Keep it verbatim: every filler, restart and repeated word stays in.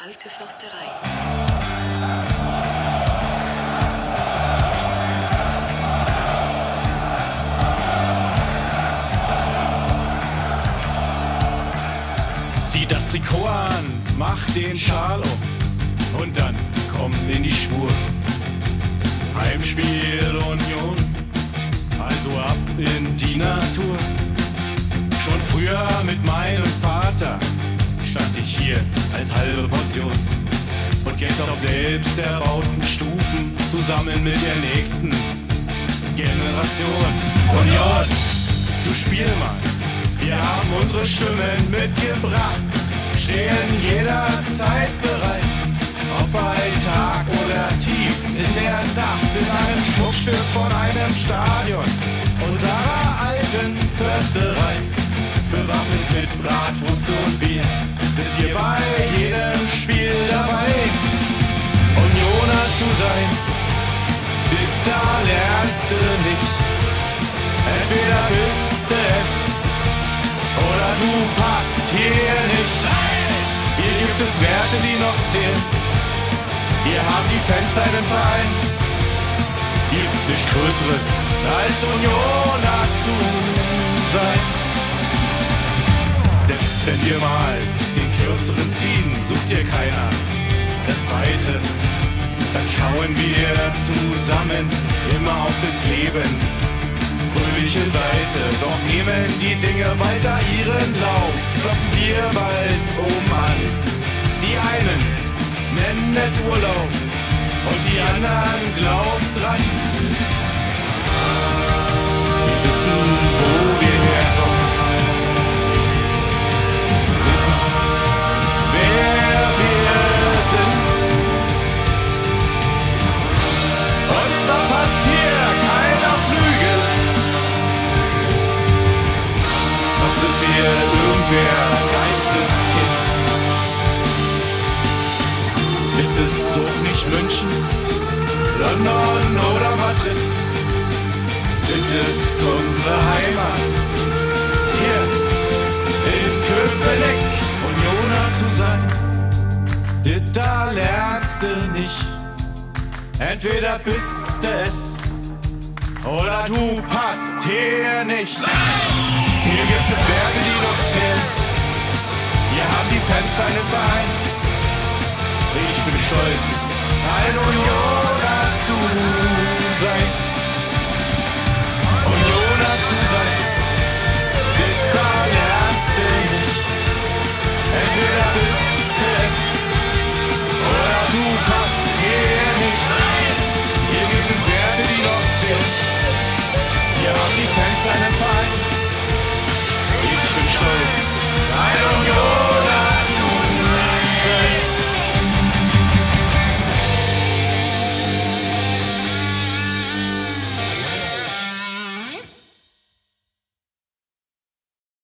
alte Försterei. Zieh das Trikot an, mach den Schal um und dann komm in die Spur. Heimspiel Union, also ab in die Natur. Schon früher mit meinem Vater stand ich hier als halbe Portion und geht auf selbst erbauten Stufen zusammen mit der nächsten Generation. Union, du spiel mal, wir haben unsere Stimmen mitgebracht, stehen jederzeit bereit, ob bei Tag oder tief in der Nacht, in einem Schmuckstück von einem Stadion unserer alten Försterei. Bewaffnet mit Bratwurst und Bier sind wir bei jedem Spiel dabei. Unioner zu sein, da lernst du nicht. Entweder bist du es oder du passt hier nicht. Hier gibt es Werte, die noch zählen. Hier haben die Fans einen Verein. Gibt nichts Größeres als Unioner zu sein. Selbst wenn wir mal den kürzeren ziehen, sucht dir keiner das Weite. Dann schauen wir zusammen immer auf des Lebens fröhliche Seite. Doch nehmen die Dinge weiter ihren Lauf, klopfen wir bald um an. Die einen nennen es Urlaub und die anderen glauben dran. Wir wissen, wo wir herkommen. Irgendwer Geisteskind. Wird es auch nicht München, London oder Madrid? Wird es unsere Heimat hier in Köpenick? Unioner zu sein, dit da lernst du nicht. Entweder bist du es oder du passt hier nicht. Hier gibt es Werte, die noch zählen. Hier haben die Fans einen Verein. Ich bin stolz, ein Unioner zu sein.